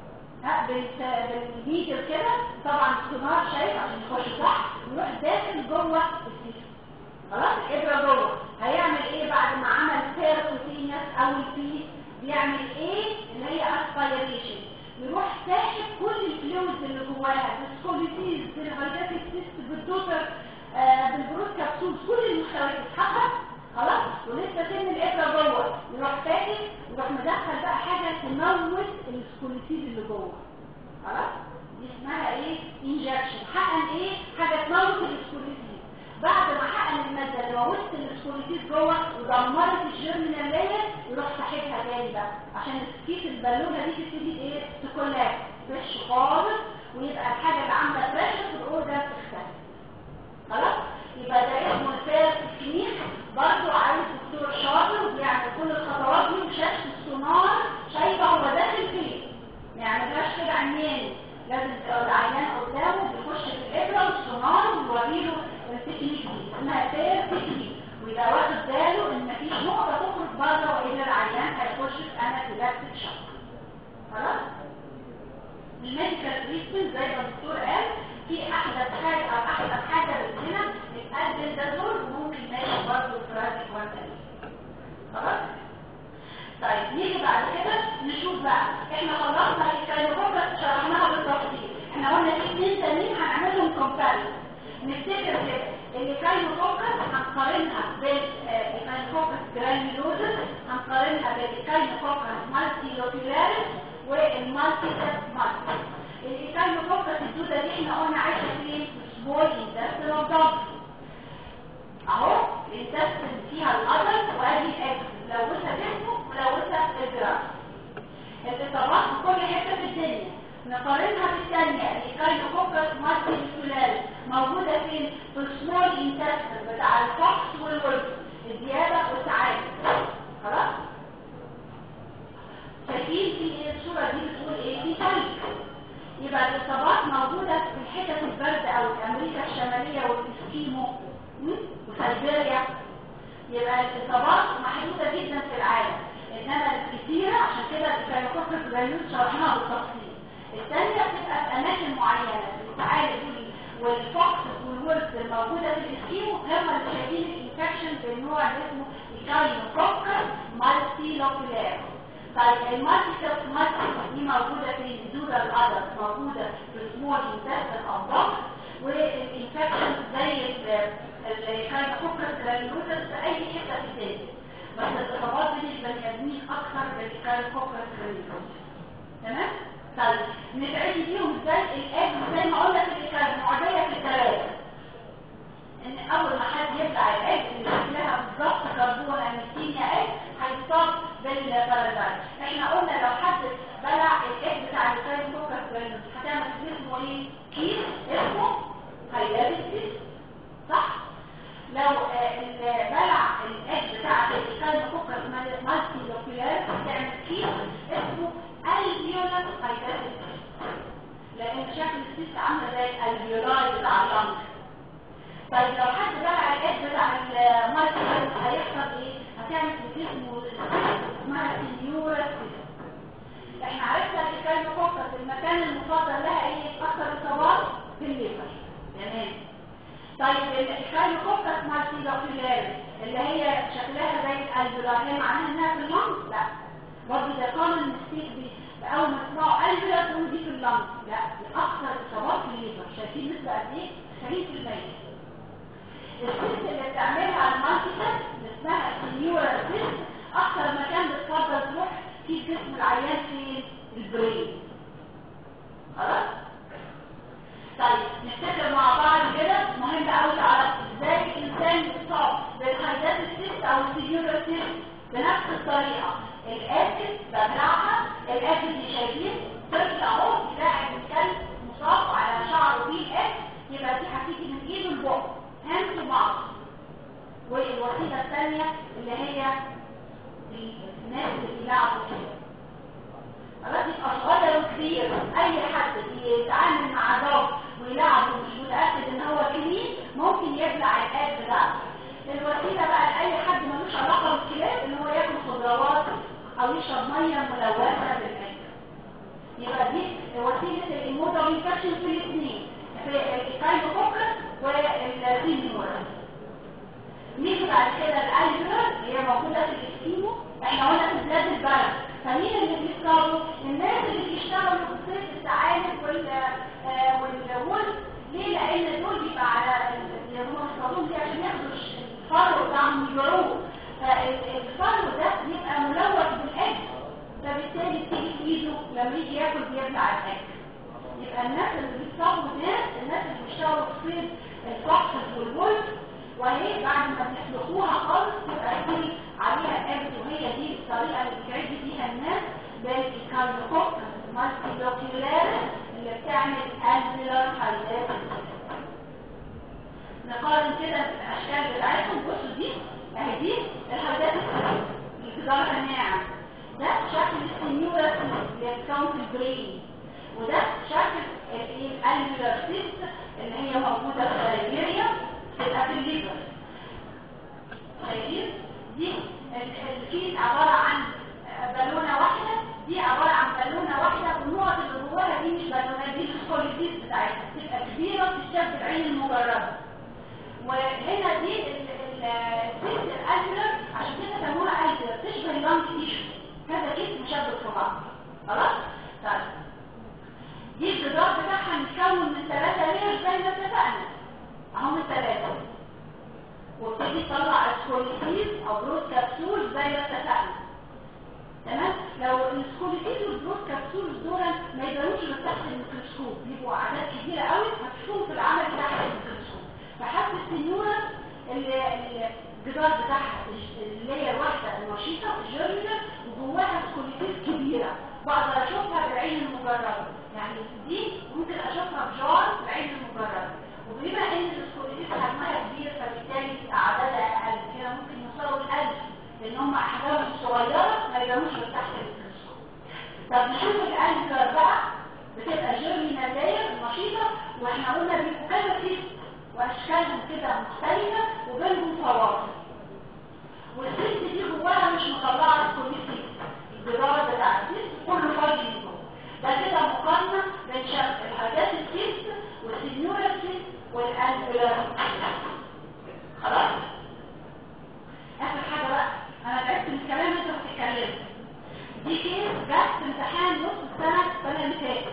[SPEAKER 3] بالميدر كده، طبعا السونار شايف عشان يخش صح ويروح داخل جوه السيست. خلاص الابره جوه هيعمل ايه بعد ما عمل بيركوتينيوس او البيس؟ بيعمل ايه اللي هي اسبيريشن، يروح ساحب كل الفلويدز اللي جواها بالسكوليتيز بالهيدات السيست بالدوتر آه بالبروت كابسول كل المحتويات تتحقق. خلاص ولسه سن الابره جوه يروح فاتح يروح مدخل بقى حاجه تموت السكوليتيز اللي جوه. خلاص دي اسمها ايه انجكشن. حقن ايه حاجه تموت السكوليتيز. بعد ما حقن الماده اللي موتت السكوليتيز جوه ودمرت الجيرمينال لاير يروح ساحبها تاني بقى عشان كيس البالونه دي تبتدي ايه تكولاك فريش خالص ويبقى الحاجه اللي عامله بريشر في الاورجن تختفي. خلاص يبقى ده اسمه الفير تكنيك. برضه عايز دكتور شاطر وبيعمل كل الخطوات دي وشاشه السونار شايفه هو داخل فين. ما يعملهاش كده عينين، لازم تبقى العيان قدامه بيخش في الابره والسونار ويوريله التكنيك دي اسمها فير تكنيك، ويبقى واخد باله ان مفيش نقطه تخرج بره والا العيان هيخش في انافيلاكتيك شوك. خلاص الميديكال تريتمنت زي ما الدكتور قال في احدث حاجه او احدث حاجه هنا بتقدم ده دور وممكن ماشي برضه فراتيك وانتاني. خلاص طيب نيجي بعد كده نشوف بقى احنا خلصنا الكاينوكوكس شرحناها بالتفصيل. احنا قلنا في اثنين تانيين هنعملهم كومباريزون. نفتكر كده الكاينوكوكس هنقارنها بالكاينوكوكس جرانيولوزس، هنقارنها بالكاينوكوكس مالتي لوكيولاريس والمالتي مالتي. الكاينوكوكس الدوده دي احنا قلنا عايشه فين؟ سمول انتستين اوف دوج. اهو الانتستين فيها الادلت وادي الاكس ملوثه جسمه ملوثه الجراس. الاصابات في كل حته في الدنيا. نقارنها بالثانيه الكاينوكوكس مالتي لوكيولاريس موجوده فين؟ في السمول انتستين بتاع الفوكس والولف الديابه والتعالي. خلاص شايفين في الصوره دي بتقول ايه؟ في تلج. يبقى الاصابات موجوده في الحتت البارده او امريكا الشماليه والاسكيمو وسيبيريا. يبقى الاصابات محدوده جدا في العالم، انما الكثيره عشان كده الكاينوكوكس جرانيولوزس شرحناها بالتفصيل. الثانيه بتبقى في اماكن معينه التعالي والفوكس والولف الموجوده في الاسكيمو هم اللي شايفين الانفكشن بالنوع اللي اسمه الكاينوكوكس مالتي لوكيولاريس. طيب المالتي مالتي دي موجوده في الدوده الادلت موجوده في السمول انتستين اوف دوج، والانفكشن زي الكاينوكوكس جرانيولوزس في اي حته في الدنيا، بس الاصابات بين البني ادمين اكثر بالكاينوكوكس جرانيولوزس. تمام؟ طيب نتعدي فيهم ازاي؟ الاج زي ما قلنا في الكاينو معديه في الثلاثه، ان اول ما حد يبلع الاج اللي شكلها بالظبط كربون اميتينيا اج هيصاب بالبارازايت. احنا قلنا لو حد بلع الاج بتاع الكاينوكوكس جرانيولوزس هتعمل في جسمه ايه؟ كيس اسمه هيلابس، صح؟ لو بلع الاج بتاع الكاينوكوكس مالتي لوكيولاريس هتعمل كيس اسمه الفيولا هيلابس، لان شكل السيس عامله زي الفيولاي بتاع اللنج. طيب لو حد بلع الاج بتاع المالتي لوكيولاريس هيحصل ايه؟ هتعمل في جسمه اسمها سينيورا سيس. احنا عرفنا الكاينوكوكس المكان المفضل لها ايه؟ اكثر اصابات في الليفر. تمام. طيب الكاينوكوكس مالتي لوكيولاريس اللي هي شكلها زي الالفيولاي هي معناها انها في اللنج؟ لا، برضه ده كومن ميستيك دي اول ما تسمعوا الفيولاي تقولوا دي في اللنج. لا، دي اكثر اصابات في الليفر. شايفين نسبه قد ايه؟ تسعين في المية. السيست اللي بتعملها المالتي اللي اسمها السينيورا سيست اكثر مكان بتفضل تروح في جسم العيان في البرين. خلاص؟ طيب نفتكر مع بعض كده مهم قوي تعرف ازاي الانسان يصاب بالهيدات السيست او السينيورا سيست بنفس الطريقه. الاكل ببلعها، الاكل اللي شايفين طفل اهو يلاعب الكلب مصاب على شعره فيه اكل، يبقى دي هتيجي من ايده لبقه هاند تو ماوث. والوسيله الثانيه اللي هي الناس اللي بيلعبوا كده. خلاص يبقى صغير وكبير اي حد يتعامل مع دوج ويلعبه مش متاكد ان هو كلين ممكن يبلع الاكل بتاعته. الوسيله بقى لاي حد ملوش علاقه بالكلاب ان هو ياكل خضروات او يشرب ميه ملوثه بالاكل. يبقى دي وسيله الايموتال انفكشن في الاثنين في الكاينوكوكس والسينيورا. نيجي بعد كده الالفيولار اللي هي موجوده في الاسكيمو. احنا قلنا في بلاد البلد فمين اللي بيشتغلوا؟ الناس اللي بيشتغلوا في صيد الثعالب وال والولف. ليه؟ لان دول بيبقى على هم بيصطادوهم دي عشان ياخدوا الفرو بتاعهم يجروه، فالفرو ده بيبقى ملوث بالاكل، فبالتالي بتيجي في ايده لما يجي ياكل بيبلع الاكل. يبقى الناس اللي بيتصابوا ناس الناس اللي بيشتغلوا في صيد الفحص والبولت، وهي بعد ما بيسلخوها خالص تبقى دي عليها قابل، وهي دي الطريقه اللي بتعد بيها الناس بالكارنوكوكس مالتيلوكيولاريس اللي بتعمل الفيلر هايدات. نقارن كده الاشكال بتاعتهم. بصوا دي اهي دي الهايدات اللي جدارها ناعم، ده شكل السنيورا اللي بتكون في البرين، وده شكل الالفيلر سيست اللي هي موجوده في سيبيريا تبقى في الليفر. شايفين دي الكيس عباره عن بالونه واحده، دي عباره عن بالونه واحده، والنقط اللي جواها دي مش بالونات، دي السكوليتيز بتاعتها بتبقى كبيره بتشتغل بالعين المجرده. وهنا دي السيست الالفيلر عشان كده سموها الفيلر، تشبه اللانج تيشو، كذا كيس مشبك في بعض. خلاص؟ طيب دي الجدار بتاعها متكون من ثلاثه لير زي ما اتفقنا اهم الثلاثه، وابتدي تطلع السكوليتيز او برود كبسول زي ما اتفقنا. تمام؟ لو السكوليتيز والبرود كبسول دول ما يقدروش من تحت الميكروسكوب، بيبقوا اعداد كبيره قوي هتشوفهم في العمل تحت الميكروسكوب. فحتى السنيوره اللي الجدار بتاعها اللي هي الواحده النشيطه الجيرمينال وجواها سكوليتيز كبيره، بقدر اشوفها بالعين المجرده. يعني دي ممكن اشوفها بجار بالعين المجرده، وبما ان السكوليتيز حجمها كبير فبالتالي اعدادها اقل، كده ممكن يوصلوا للالف لان هم احجامهم صغيره ما يقدروش من تحت الميكروسكوب. طب نشوف الالفيلر بقى، بتبقى جيرمينال لاير نشيطه، واحنا قلنا بيبقوا كذا سيست واشكالهم كده مختلفه وبينهم فواصل، والسيست دي جواها مش مطلعه سكوليتيز، الجدار بتاع السيست كله فاضي من جوه. ده كده مقارنه بين شكل الحاجات السيست والسنيورا سيست والالفيلر. خلاص؟ اخر حاجه بقى، انا تعبت من الكلام انتوا بتتكلموا. دي كيس جت في امتحان نص السنه السنه اللي فاتت.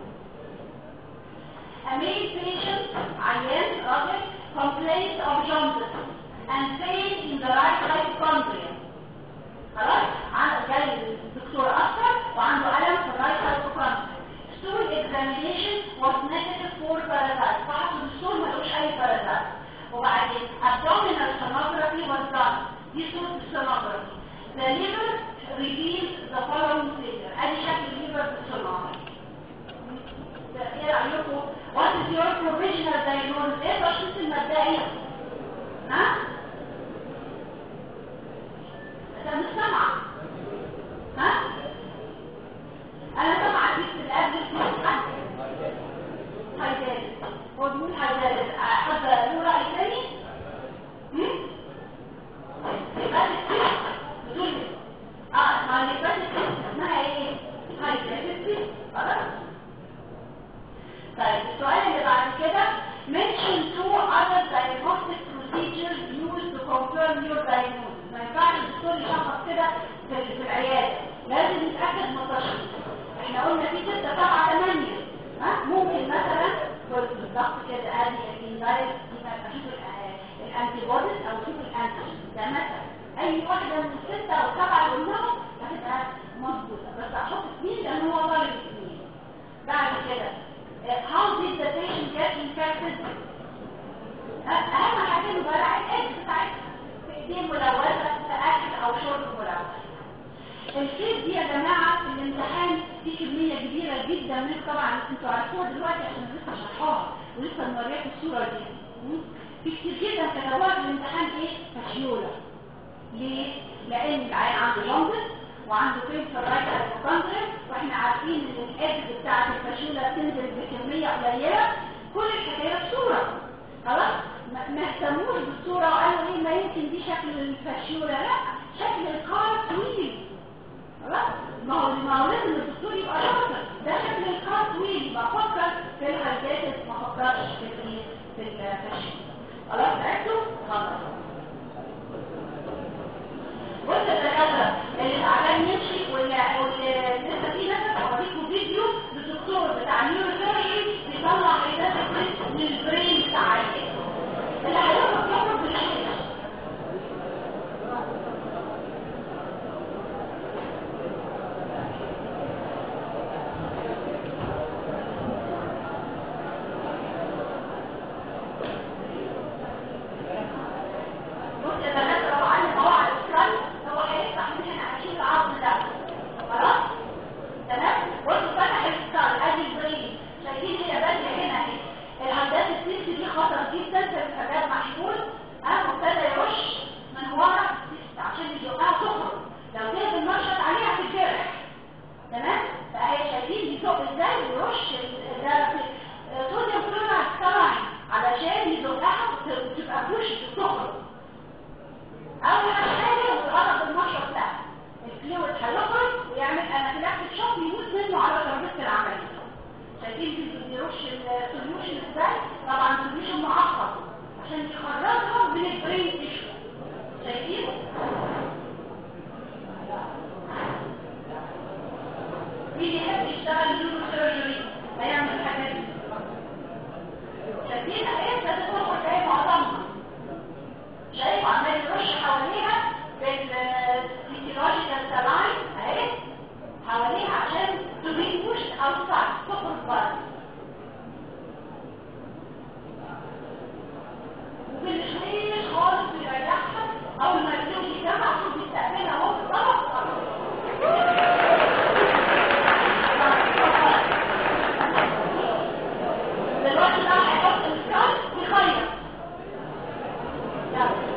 [SPEAKER 3] A male patient عيان راجل complained of jaundice and pain in the right hypochondria. خلاص؟ عنده جاي الدكتور اكتر وعنده الم في الرايت hypochondria. Stool examination was negative for parasites. فحصوا الستول ما لقوش اي parasite. وبعدين abdominal sonography was done. دي صورة السونوجرافي. The liver revealed the following figure. ادي شكل الليفر بالسونوجرافي. ايه رأيكم؟ What is your provisional diagnosis؟ ايه التشخيص المبدئي؟ ها؟ انت مش سامعة؟ ها؟ انا سامعة كيس القبل كيس هيدالس. هو بيقول هيدالس. حد له رأي تاني؟ هم؟ يبقى الكيس بتقول اه ما يبقى الكيس اسمها ايه؟ هيدالس. خلاص؟ طيب السؤال اللي بعد كده mention two other diagnostic procedures used to confirm your diagnosis. ما ينفعش الدكتور يشخص كده في العيادة، لازم يتأكد من التشخيص. احنا قلنا في ستة سبعة ثمانية. ها ممكن مثلا بالضبط كده ادي الاندايركت يبقى اشوف الانتي بوديز او اشوف الانتيجين، ده مثلا اي واحدة من الستة او السبعة اللي قلناهم هتبقى مظبوطة، بس احط اثنين لان هو طالب اثنين. بعد كده how did the patient get infected؟ اهم حاجه المبالغه الاكل بتاعتها في ايدين ملوثه في اكل او شرب ملوث. الكيس دي يا جماعه في الامتحان في كميه كبيره جدا من طبعا انتوا عارفوها دلوقتي عشان لسه شرحوها ولسه مورياكم الصوره دي. في كتير جدا كتبوها في الامتحان ايه؟ فاشيولا. ليه؟ لان العيان عنده جوندس وعنده فين في الرايت هايبوكوندريا، واحنا عارفين ان الاكل بتاعت الفاشيولا بتنزل بكميه قليله. كل الحكايه بصوره. خلاص؟ ما اهتموش بالصوره وقالوا ايه ما يمكن دي شكل الفاشيولا، لا شكل الكار طويل. خلاص؟ ما هو ما هو لازم الدكتور يبقى شاطر، ده شكل الكار طويل، يبقى فكر في الهايداتس ما فكرش في الايه؟ في الفاشيولا. خلاص عرفتوا؟ خلاص. وانت الدكاتره اللي تعبان يمشي واللي لسه في ناس هوريكم فيديو للدكتور بتاع النيوروسيرجري بيطلع عيدات من البرين بتاع العيان اللي هيقف يقف بالشيش. يخش السوليوشن ازاي؟ طبعا سوليوشن معقد عشان يخرجها من البرين تيشو. شايفين؟ مين يحب يشتغل نيورو سيرجري هيعمل الحاجات دي. شايفين ايه بتدخل جاي معظمها، شايف عمال يرش حواليها بالفيزيولوجيكال سلاين اهي حواليها عشان تبين بوش اوتسايد تخرج بره. وبالشويش خالص بيريحها اول ما يبتدي يجمع عشان بيستقبلها وهو في الطرف خلاص. دلوقتي بقى هيحط السكال ويخيط. يلا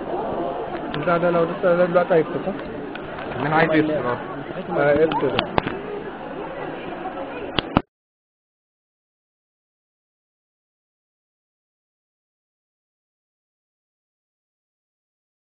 [SPEAKER 1] ده ده لو لسه دلوقتي هيفتح.
[SPEAKER 4] انا عايز يفصل.
[SPEAKER 1] اه افتح.